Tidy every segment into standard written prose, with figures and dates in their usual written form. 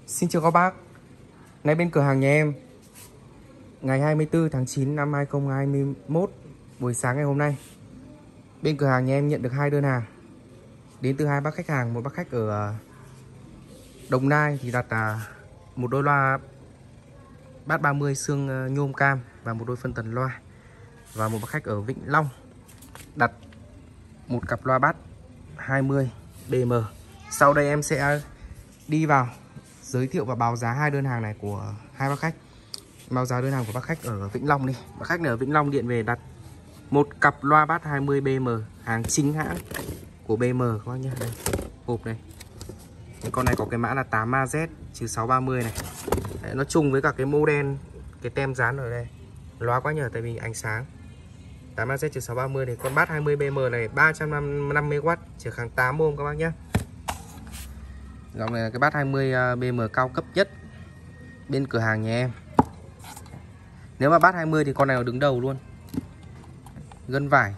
Xin chào các bác. Nay bên cửa hàng nhà em ngày 24 tháng 9 năm 2021, buổi sáng ngày hôm nay, bên cửa hàng nhà em nhận được 2 đơn hàng đến từ 2 bác khách hàng. Một bác khách ở Đồng Nai thì đặt một đôi loa Bass 30 xương nhôm cam và một đôi phân tần loa, và một bác khách ở Vĩnh Long đặt một cặp loa Bass 20 BM. Sau đây em sẽ đi vào giới thiệu và báo giá 2 đơn hàng này của 2 bác khách. Báo giá đơn hàng của bác khách ở Vĩnh Long đi. Bác khách này ở Vĩnh Long điện về đặt một cặp loa Bass 20 BM, hàng chính hãng của BM các bác nhé. Đây, hộp này. Con này có cái mã là 8AZ-630 này. Đấy, nó trùng với cả cái model, cái tem dán ở đây. Loa quá nhờ, tại vì ánh sáng. 8AZ-630 này. Con Bass 20 BM này 350W, trở kháng 8 ohm các bác nhé. Dòng này là cái Bass 20 BM cao cấp nhất bên cửa hàng nhà em. Nếu mà Bass 20 thì con này nó đứng đầu luôn. Gân vải.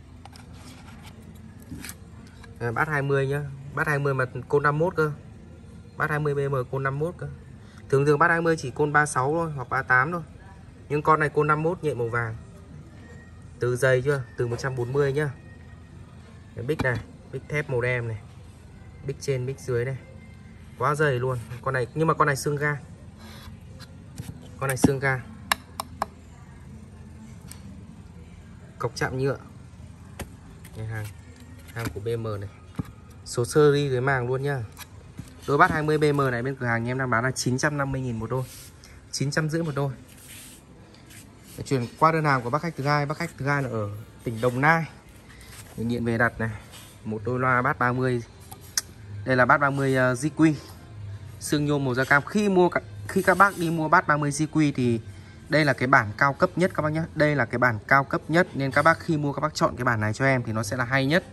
Bass 20 nhá. Bass 20 mà côn 51 cơ. Bass 20 BM côn 51 cơ. Thường thường Bass 20 chỉ côn 36 thôi, hoặc 38 thôi. Nhưng con này côn 51 nhẹ màu vàng. Từ dày chưa? Từ 140 nhá. Cái bích này, bích thép màu đen này. Bích trên, bích dưới này. Quá dày luôn. Con này, nhưng mà con này xương ga. Con này xương ga. Cọc chạm nhựa. Đây, hàng của BM này. Số series dưới màng luôn nhá. Đôi Bass 20 BM này bên cửa hàng em đang bán là 950.000 một đôi, 950 một đôi. Để chuyển qua đơn hàng của bác khách thứ hai. Bác khách thứ hai là ở tỉnh Đồng Nai, mình điện về đặt này một đôi loa Bass 30. Đây là Bass 30 GQ xương nhôm màu da cam. Khi các bác đi mua Bass 30 GQ thì đây là cái bản cao cấp nhất các bác nhé. Đây là cái bản cao cấp nhất, nên các bác khi mua các bác chọn cái bản này cho em thì nó sẽ là hay nhất.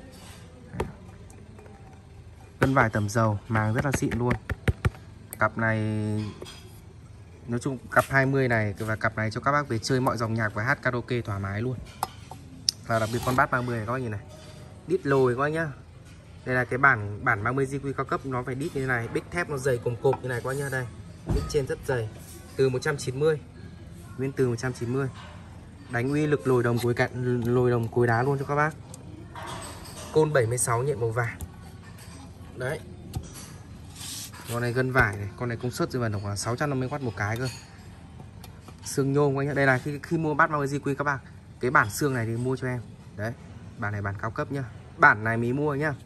Gân vải tẩm dầu, màng rất là xịn luôn. Cặp này nói chung cặp 20 này và cặp này cho các bác về chơi mọi dòng nhạc và hát karaoke thoải mái luôn. Và đặc biệt con Bass 30 này các bác nhìn này. Đít lồi các bác nhá. Đây là cái bản 30 GQ cao cấp, nó phải đít như thế này, bích thép nó dày cồm cộp như này các bác nhá. Đây, bích trên rất dày, từ 190, nguyên từ 190. Đánh uy lực lồi đồng cối đá luôn cho các bác. Côn 76 nhện màu vàng. Đấy. Con này gân vải này, con này công suất dư vận khoảng 650W một cái cơ. Xương nhôm các nhá. Đây là khi mua Bass 30 GQ các bác, cái bản xương này thì mua cho em. Đấy, bản này bản cao cấp nhá. Bản này mới mua nhá.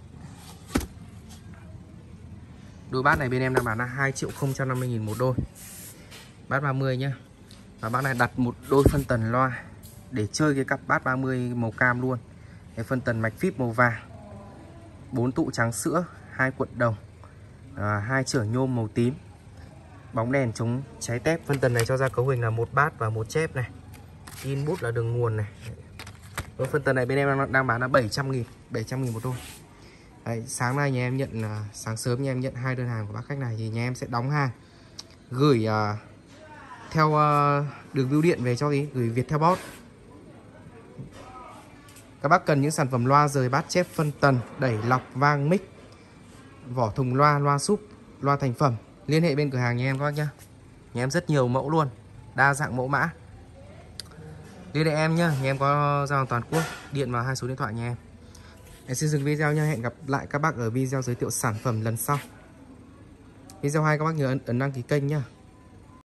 Đôi Bass này bên em đang bán là 2.050.000 một đôi. Bass 30 nhá. Và bác này đặt một đôi phân tần loa để chơi cái cặp Bass 30 màu cam luôn. Cái phân tần mạch vip màu vàng, 4 tụ trắng sữa, 2 cuộn đồng, 2 chở nhôm màu tím, bóng đèn chống cháy tép. Phân tần này cho ra cấu hình là một bát và một chép này. In bút là đường nguồn này. Đôi phân tần này bên em đang bán là 700.000 một đôi. Đấy, sáng nay nhà em nhận, sáng sớm nhà em nhận 2 đơn hàng của bác khách này thì nhà em sẽ đóng hàng, gửi theo đường bưu điện về cho gửi Viettelbot. Các bác cần những sản phẩm loa rời, bát chép, phân tần, đẩy, lọc, vang, mic, vỏ thùng loa, loa súp, loa thành phẩm, liên hệ bên cửa hàng nhà em các bác nhá. Nhà em rất nhiều mẫu luôn, đa dạng mẫu mã. Liên hệ em nhá, nhà em có giao hàng toàn quốc, điện vào 2 số điện thoại nhà em. Em xin dừng video nha, hẹn gặp lại các bác ở video giới thiệu sản phẩm lần sau. Video hay các bác nhớ ấn đăng ký kênh nhá.